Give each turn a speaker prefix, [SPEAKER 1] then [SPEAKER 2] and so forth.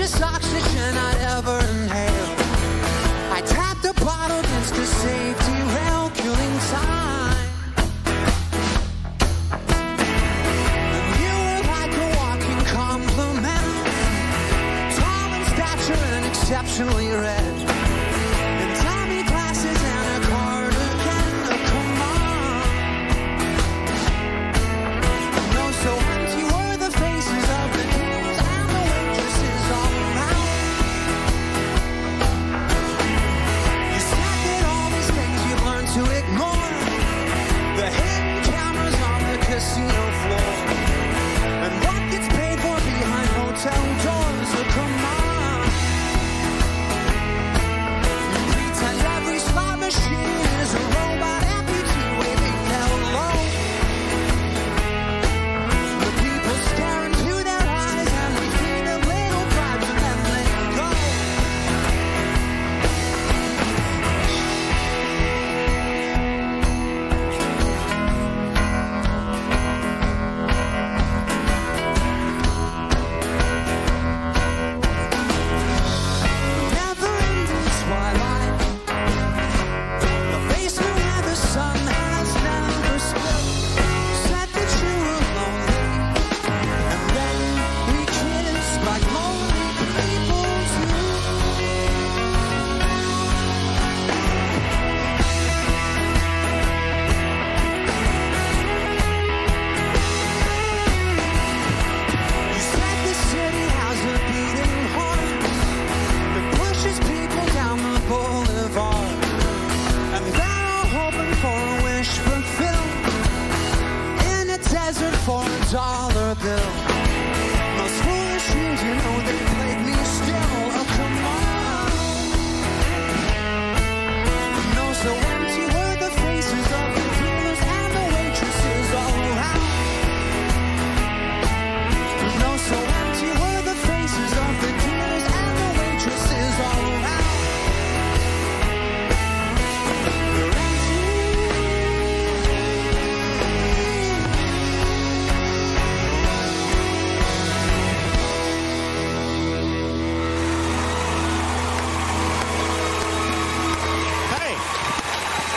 [SPEAKER 1] freshest oxygen I'd ever inhaled. I tapped the bottle against the safety rail, killing time. And you were like a walking compliment, tall in stature and exceptionally red, in Tommy glasses and a cardigan. Oh, come on. No, so empty were the faces of the dealers and the waitresses all around. You said that all these things you've learned to ignore, the hidden cameras on the casino floor, and what gets paid for behind hotel doors. So come on. You pretend every slot machine is a robot amputee waving hello. The people stare into their eyes and we feed them little bribes and then let go. Never-ending twilight, the basement where the sun has never split. Said that you were lonely, and then we kissed like lonely people do. You said the city has a beating heart that pushes people down the boulevard, and they're all hoping for a wish fulfilled in a desert for a dollar bill.